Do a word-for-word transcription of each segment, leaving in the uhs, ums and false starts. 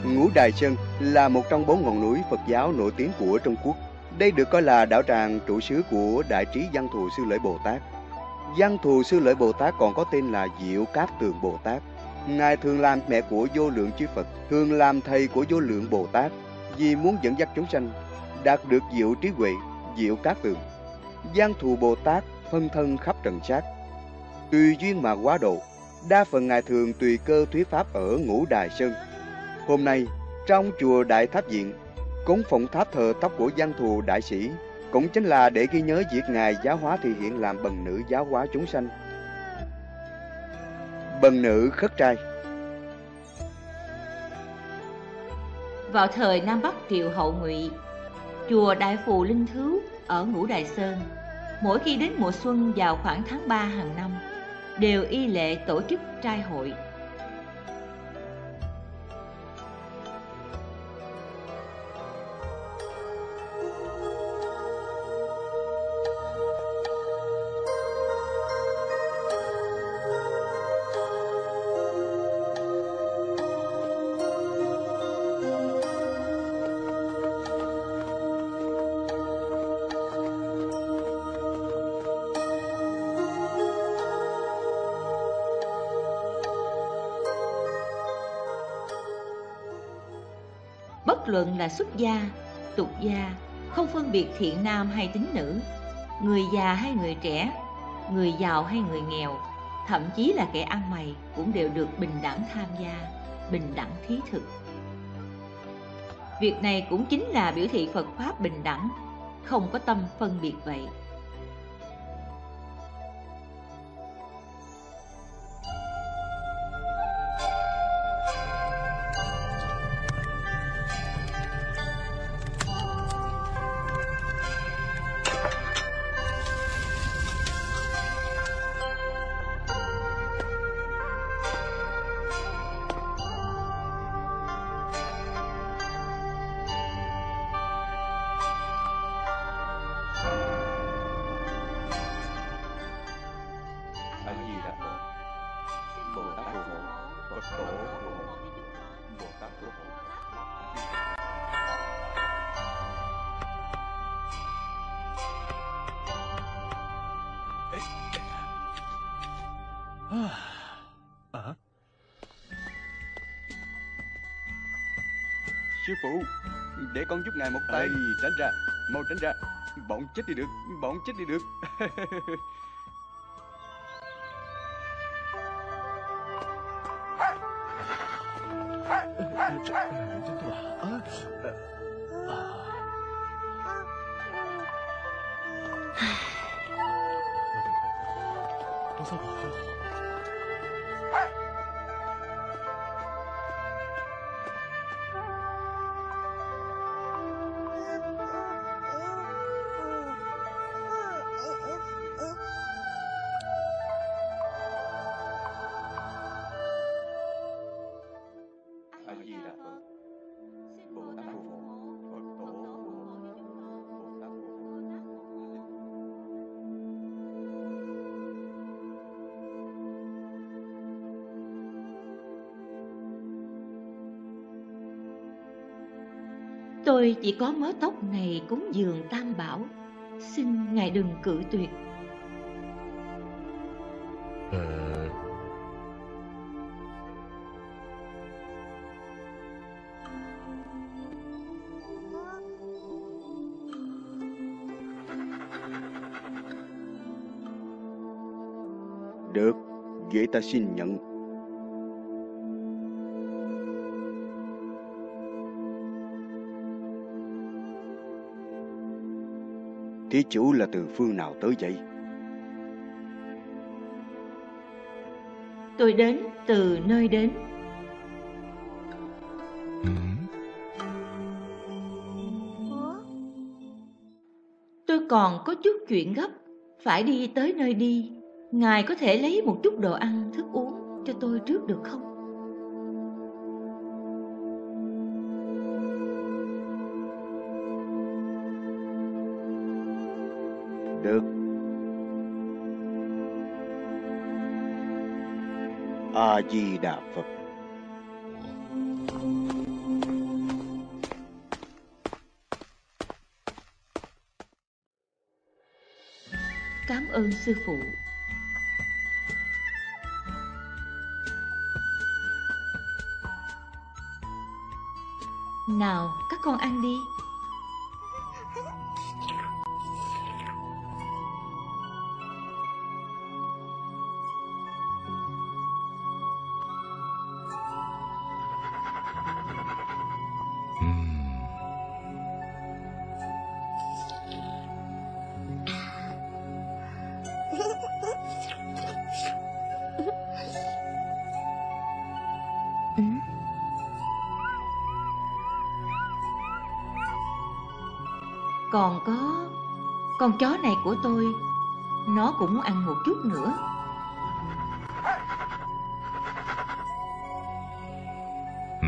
Ngũ Đài Sơn là một trong bốn ngọn núi Phật giáo nổi tiếng của Trung Quốc. Đây được coi là đạo tràng trụ xứ của Đại Trí Văn Thù Sư Lợi Bồ Tát. Văn Thù Sư Lợi Bồ Tát còn có tên là Diệu Cát Tường Bồ Tát. Ngài thường làm mẹ của vô lượng chư Phật, thường làm thầy của vô lượng Bồ Tát, vì muốn dẫn dắt chúng sanh đạt được diệu trí huệ, diệu cát tường. Văn Thù Bồ Tát phân thân khắp trần sát, tùy duyên mà hóa độ. Đa phần ngài thường tùy cơ thuyết pháp ở Ngũ Đài Sơn. Hôm nay, trong chùa Đại Tháp Viện, cúng phụng tháp thờ tóc của Văn Thù đại sĩ, cũng chính là để ghi nhớ việc ngài giáo hóa thì hiện làm bần nữ giáo hóa chúng sanh. Bần nữ khất trai. Vào thời Nam Bắc Triều Hậu Ngụy, chùa Đại Phù Linh Thứu ở Ngũ Đài Sơn, mỗi khi đến mùa xuân vào khoảng tháng ba hàng năm, đều y lệ tổ chức trai hội. Bất luận là xuất gia, tục gia, không phân biệt thiện nam hay tín nữ, người già hay người trẻ, người giàu hay người nghèo, thậm chí là kẻ ăn mày cũng đều được bình đẳng tham gia, bình đẳng thí thực. Việc này cũng chính là biểu thị Phật Pháp bình đẳng, không có tâm phân biệt vậy. À. Sư phụ, để con giúp ngài một tay. Tránh ra, mau tránh ra. Bọn chết đi được, bọn chết đi được. Tôi chỉ có mớ tóc này cúng dường Tam Bảo, xin ngài đừng cự tuyệt. Ờ... Được, vậy ta xin nhận. Thí chủ là từ phương nào tới vậy? Tôi đến từ nơi đến. Ừ. Tôi còn có chút chuyện gấp, phải đi tới nơi đi. Ngài có thể lấy một chút đồ ăn, thức uống cho tôi trước được không? Được. A Di Đà Phật. cảm ơn sư phụ. Nào, các con ăn đi. Còn có con chó này của tôi, nó cũng muốn ăn một chút nữa. Ừ.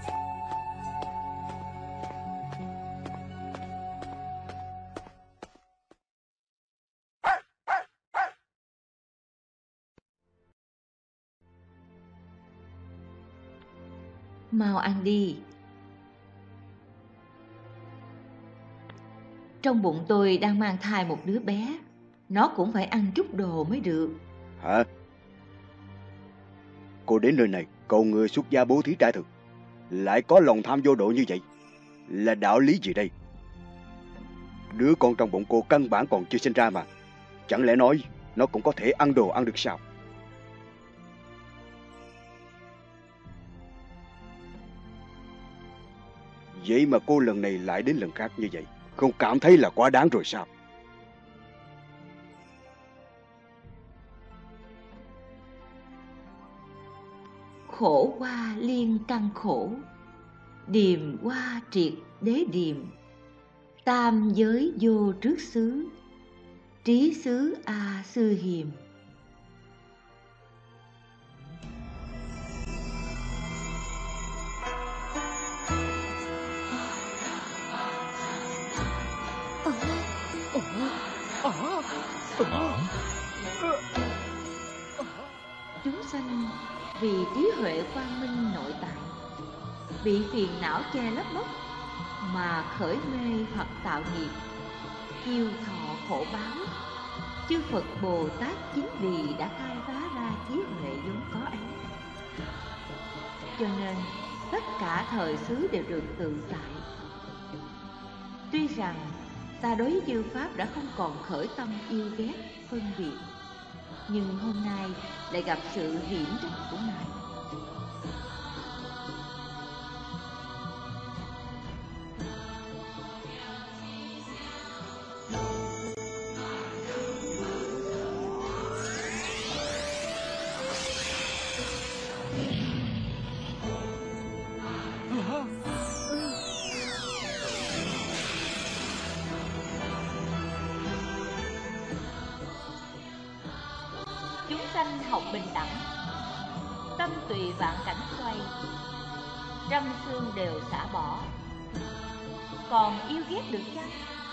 Mau ăn đi. Trong bụng tôi đang mang thai một đứa bé, nó cũng phải ăn chút đồ mới được. Hả? Cô đến nơi này cầu người xuất gia bố thí trại thực, lại có lòng tham vô độ như vậy, là đạo lý gì đây? Đứa con trong bụng cô căn bản còn chưa sinh ra mà, chẳng lẽ nói nó cũng có thể ăn đồ ăn được sao? Vậy mà cô lần này lại đến lần khác như vậy, không cảm thấy là quá đáng rồi sao? Khổ qua liên căn khổ, điềm qua triệt đế điềm. Tam giới vô trước xứ, trí xứ a sư hiềm. Chúng sanh vì trí huệ quang minh nội tại, bị phiền não che lấp mất mà khởi mê hoặc tạo nghiệp, kiêu thọ khổ báo. Chư Phật Bồ Tát chính vì đã khai phá ra trí huệ vốn có ấy, cho nên tất cả thời xứ đều được tự tại. Tuy rằng ta đối với chư Pháp đã không còn khởi tâm yêu ghét, phân biệt, nhưng hôm nay lại gặp sự hiểm trách của Ngài. Chúng sanh học bình đẳng, tâm tùy vạn cảnh xoay, trăm xương đều xả bỏ, còn yêu ghét được chăng?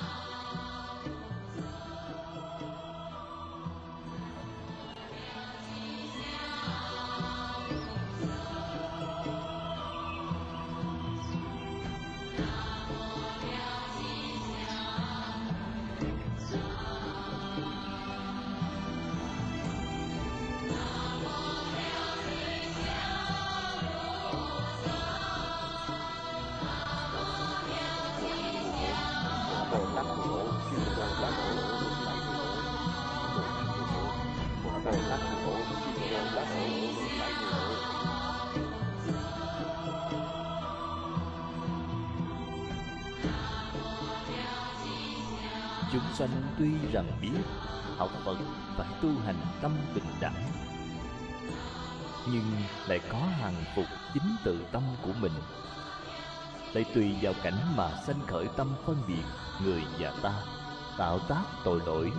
Chúng sanh tuy rằng biết học Phật phải tu hành tâm bình đẳng, nhưng lại có hàng phục chính tự tâm của mình, lại tùy vào cảnh mà sanh khởi tâm phân biệt người và ta, tạo tác tội lỗi.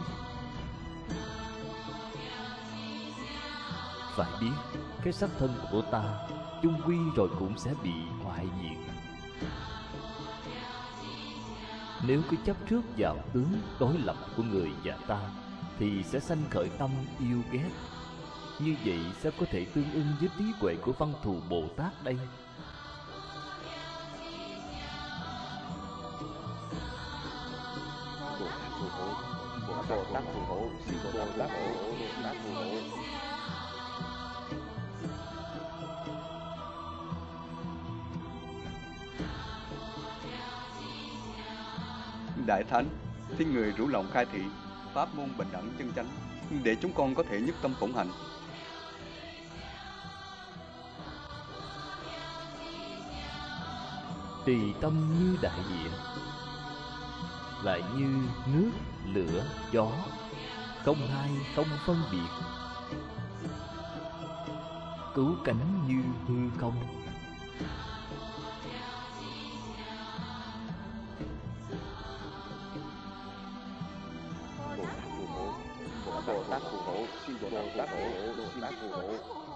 Phải biết cái xác thân của ta chung quy rồi cũng sẽ bị hoại diệt. Nếu cứ chấp trước vào tướng đối lập của người và ta, thì sẽ sanh khởi tâm yêu ghét. Như vậy sẽ có thể tương ưng với trí huệ của Văn Thù Bồ Tát đây. Bồ Tát phù hộ, Bồ Tát phù hộ, xin Bồ Tát phù hộ, Bồ Tát phù hộ. Đại Thánh, xin người rủ lòng khai thị pháp môn bình đẳng chân chánh để chúng con có thể nhất tâm phụng hành. Tùy tâm như đại địa, lại như nước, lửa, gió, không hai không phân biệt. Cứu cánh như hư không, Bồ Tát phù hộ, xin Bồ Tát phù hộ, Bồ Tát phù hộ.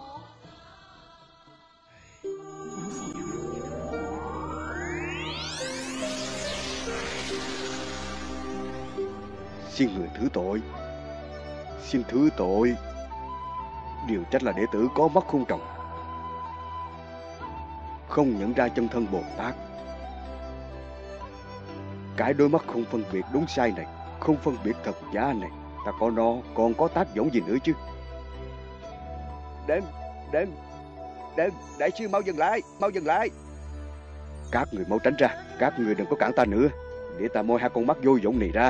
Xin người thứ tội, xin thứ tội. Điều trách là đệ tử có mắt không tròng, không nhận ra chân thân Bồ Tát. Cái đôi mắt không phân biệt đúng sai này, không phân biệt thật giả này, ta có nó còn có tác dụng gì nữa chứ? Đừng, đừng, đừng, đại sư mau dừng lại, mau dừng lại. Các người mau tránh ra, các người đừng có cản ta nữa, để ta moi hai con mắt vô dụng này ra.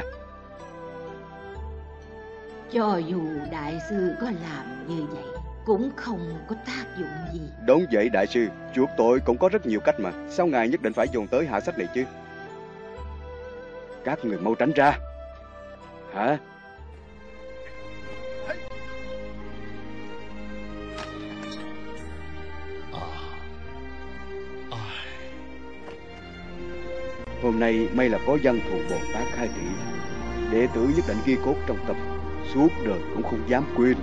Cho dù đại sư có làm như vậy cũng không có tác dụng gì. Đúng vậy đại sư, chuộc tội cũng có rất nhiều cách mà, sao ngài nhất định phải dùng tới hạ sách này chứ? Các người mau tránh ra. Hả? Hôm nay may là có Văn Thù Bồ Tát khai thị, đệ tử nhất định ghi cốt trong tâm, suốt đời cũng không dám quên.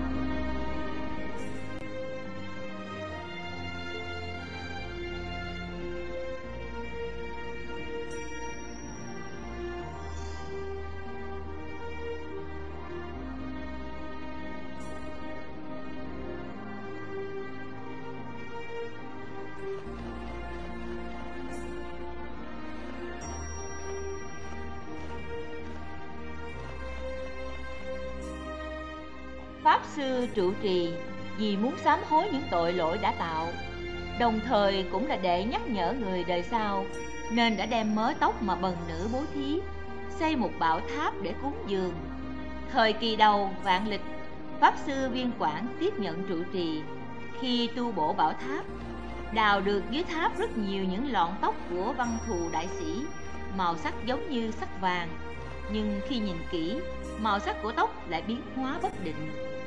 Pháp sư trụ trì vì muốn sám hối những tội lỗi đã tạo, đồng thời cũng là để nhắc nhở người đời sau, nên đã đem mớ tóc mà bần nữ bố thí, xây một bảo tháp để cúng dường. Thời kỳ đầu vạn lịch, Pháp sư Viên Quảng tiếp nhận trụ trì. Khi tu bổ bảo tháp, đào được dưới tháp rất nhiều những lọn tóc của Văn Thù đại sĩ, màu sắc giống như sắc vàng, nhưng khi nhìn kỹ, màu sắc của tóc lại biến hóa bất định.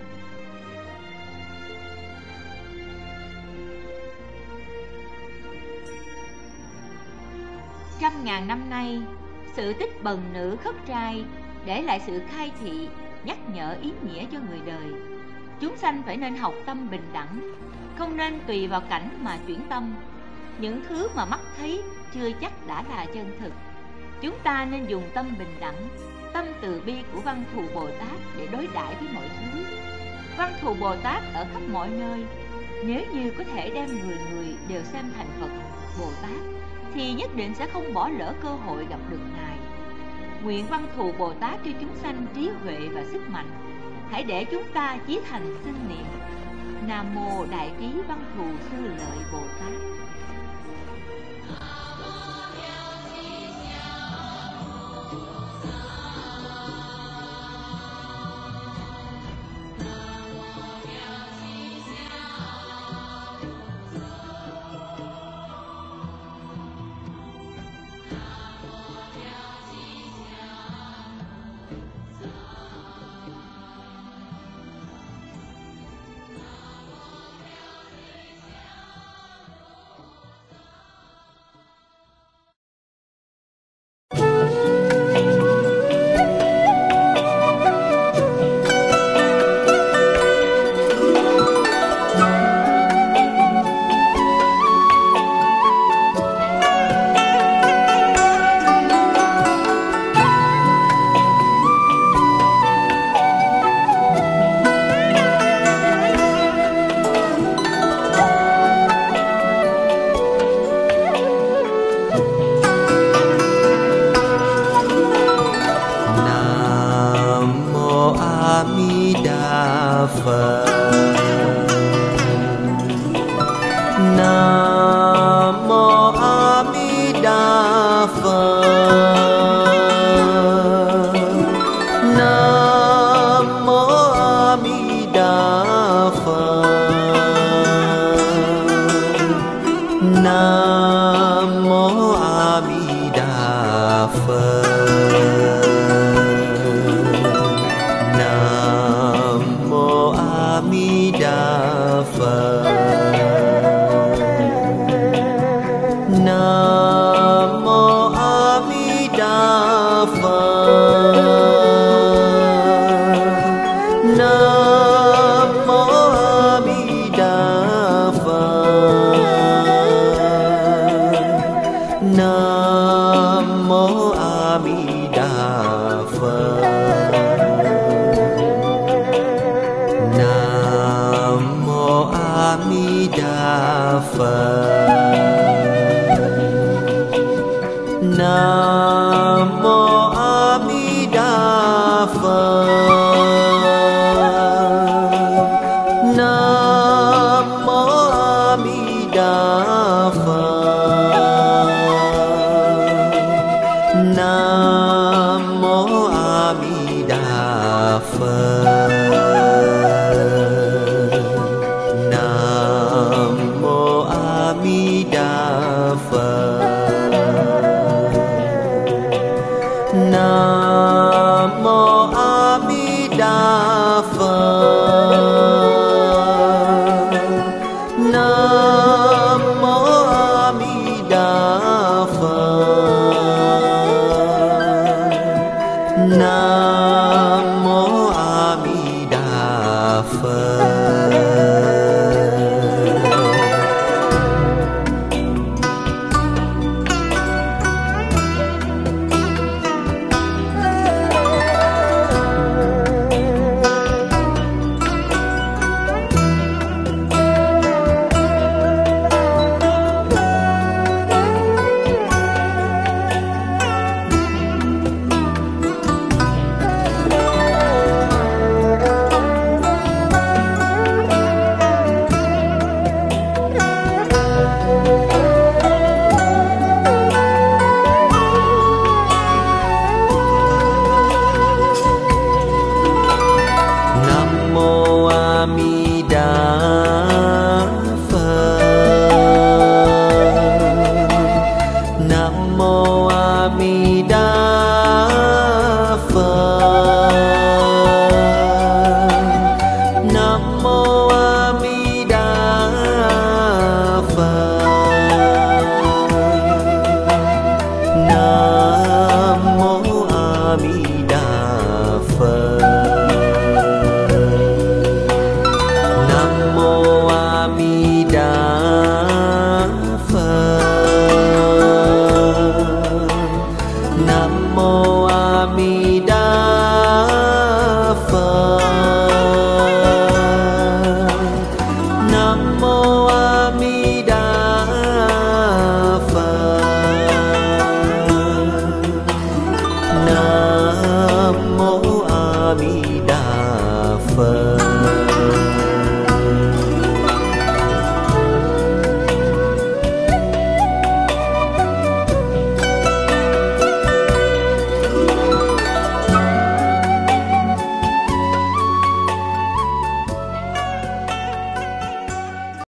Trăm ngàn năm nay, sự tích bần nữ khất trai để lại sự khai thị, nhắc nhở ý nghĩa cho người đời. Chúng sanh phải nên học tâm bình đẳng, không nên tùy vào cảnh mà chuyển tâm. Những thứ mà mắt thấy chưa chắc đã là chân thực. Chúng ta nên dùng tâm bình đẳng, tâm từ bi của Văn Thù Bồ Tát để đối đãi với mọi thứ. Văn Thù Bồ Tát ở khắp mọi nơi, nếu như có thể đem người người đều xem thành Phật, Bồ Tát, thì nhất định sẽ không bỏ lỡ cơ hội gặp được Ngài. Nguyện Văn Thù Bồ Tát cho chúng sanh trí huệ và sức mạnh. Hãy để chúng ta chí thành sinh niệm Nam Mô Đại Trí Văn Thù Sư Lợi Bồ Tát. Nam mô A Di Đà Phật. Nam mô A Di Đà Phật. Nam mô A Di Đà Phật. Nam mô A Di Đà Phật. Nam mô A Di Đà Phật. Nam mô A Di Đà Phật. Nam mô A Di Đà Phật. Nam mô A Di Đà Phật. Nam mô A Di Đà Phật. Nam mô A Di Đà Phật.